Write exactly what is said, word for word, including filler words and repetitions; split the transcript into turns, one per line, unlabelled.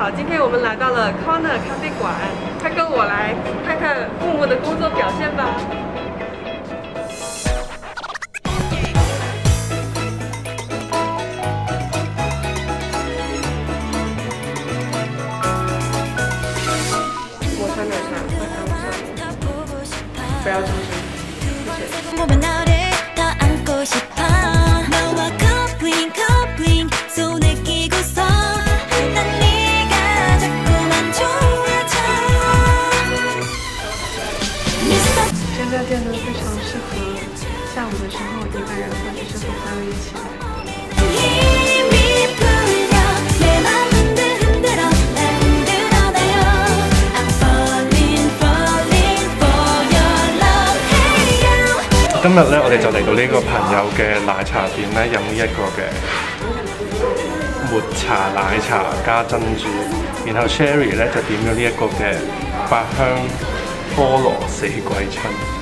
好，今天我们来到了 Corner 咖啡馆，快跟我来看看父母的工作表现吧。抹茶奶茶会放上面，不要这么深，谢谢。 这家店呢非常适合下午的时候一个人或者是和朋友一起来。
今日咧，我哋就嚟到呢個朋友嘅奶茶店咧，飲呢一個嘅抹茶奶茶加珍珠，然後 Sherry 咧就點咗呢一個嘅百香菠蘿四季春。